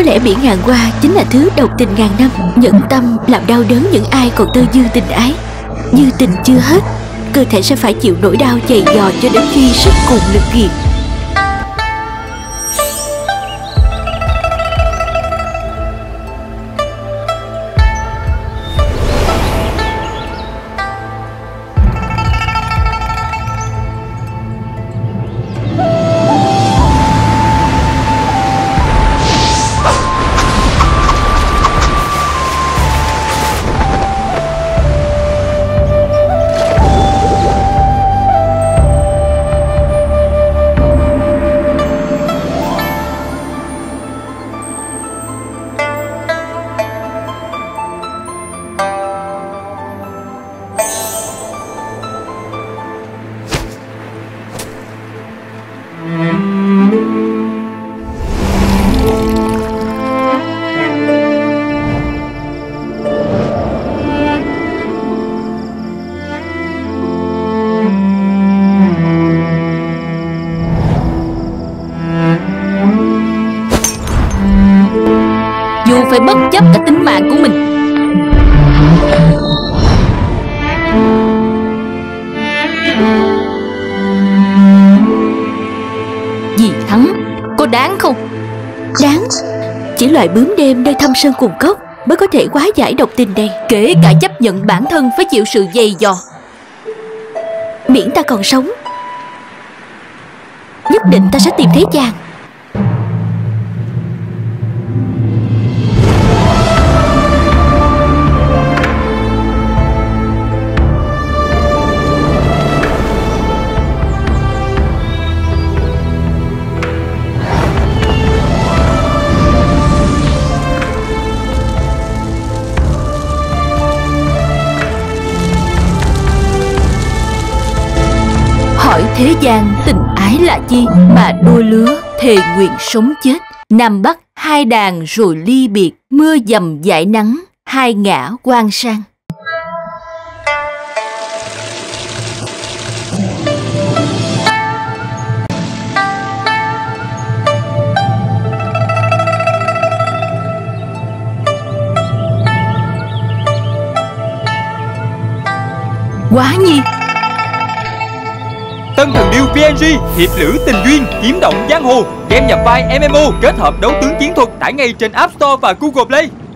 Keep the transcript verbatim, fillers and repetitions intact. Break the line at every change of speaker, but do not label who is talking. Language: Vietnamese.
lẽ biển ngàn hoa chính là thứ độc tình ngàn năm, nhẫn tâm làm đau đớn những ai còn tơ dư tình ái. Như tình chưa hết, cơ thể sẽ phải chịu nỗi đau dày dò cho đến khi sức cùng lực kiệt.
Dù phải bất chấp cả tính mạng của mình. Vì thắng, có đáng không?
Đáng. Chỉ loại bướm đêm nơi thâm sơn cùng cốc mới có thể hóa giải độc tình này.
Kể cả chấp nhận bản thân phải chịu sự dày dò.
Miễn ta còn sống, nhất định ta sẽ tìm thấy chàng.
Hỏi thế gian tình ái là chi, mà đôi lứa thề nguyện sống chết. Nam Bắc hai đàn rồi ly biệt, mưa dầm dải nắng, hai ngả quan sang. Quá nhi.
Tân Thần Điêu pê en giê, hiệp lữ tình duyên, kiếm động giang hồ. Game nhập vai em em ô kết hợp đấu tướng chiến thuật, tải ngay trên App Store và Google Play.